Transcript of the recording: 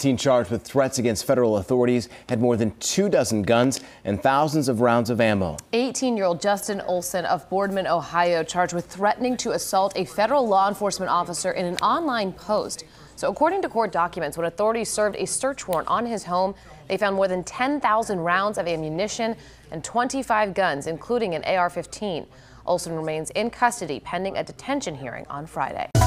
Teen charged with threats against federal authorities had more than 24 guns and thousands of rounds of ammo. 18-year-old Justin Olson of Boardman, Ohio, charged with threatening to assault a federal law enforcement officer in an online post. So according to court documents, when authorities served a search warrant on his home, they found more than 10,000 rounds of ammunition and 25 guns, including an AR-15. Olson remains in custody pending a detention hearing on Friday.